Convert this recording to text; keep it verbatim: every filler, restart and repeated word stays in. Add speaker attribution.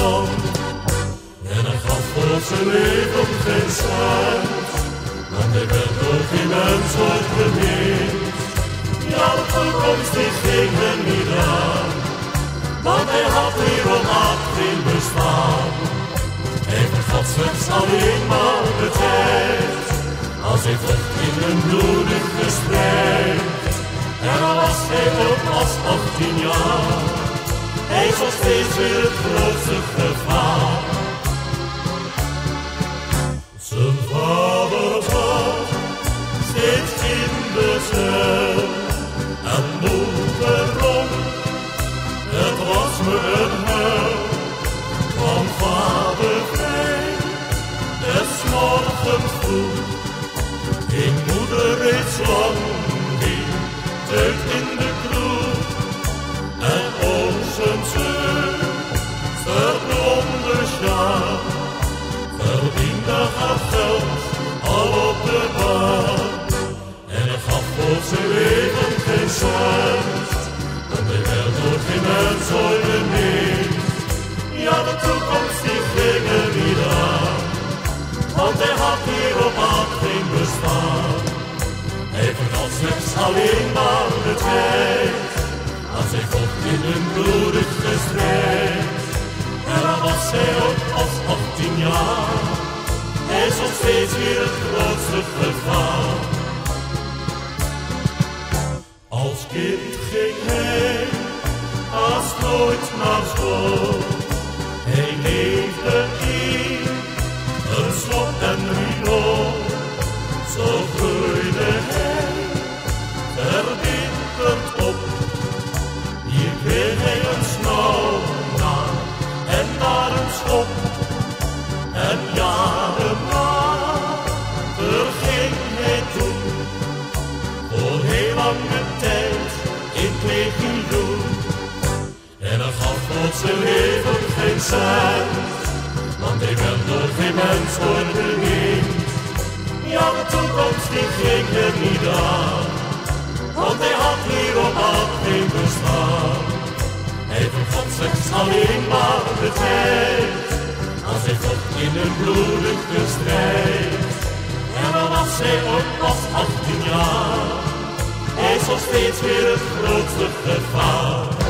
Speaker 1: zon. En hij gaf voor zijn leven geen cent, want hij werd door geen mens ooit bemind. Ja, de toekomst die ging hem niet aan, want hij had hier op aard geen bestaan. Hij vergat slechts alleen maar de tijd, als hij vocht in een bloedige strijd. En al was hij ook pas achttien jaar, hij zag steeds weer het grootste gevaar. Zijn vader was steeds in de cel en moeder rond. Het was me een hel, van vader vrij, des morgens vroeg. Ging moeder reeds lang niet uit in de kroeg. En ook zijn zus, verblonde sjaal, verdiende haar geld al op de baan. En hij gaf voor zijn leven geen cent, want hij werd door geen mens ooit bemind. Ja, de toekomst die ging er niet aan, want hij had hier op aard geen bestaan. Hij vergat slechts alleen maar de tijd, als hij vocht in een bloedige strijd. En dan was hij ook pas achttien jaar, hij zag steeds weer het grootste gevaar. Als kind ging hij haast nooit naar school. Hij leefde in een slot en riool. Zo groeide hij verbitterd op. Hier kreeg hij een snauw na en daar een schop. En jaren later ging hij toen voor heel lange tijd in het legioen. En hij gaf voor zijn leven geen cent, want hij werd door geen mens ooit bemind. Ja, de toekomst die ging er niet aan, want hij had hier op aard geen bestaan. Hij vergat slechts alleen maar de tijd, als hij vocht in een bloedige strijd. En dan was hij ook pas achttien jaar, hij zag steeds weer het grootste gevaar.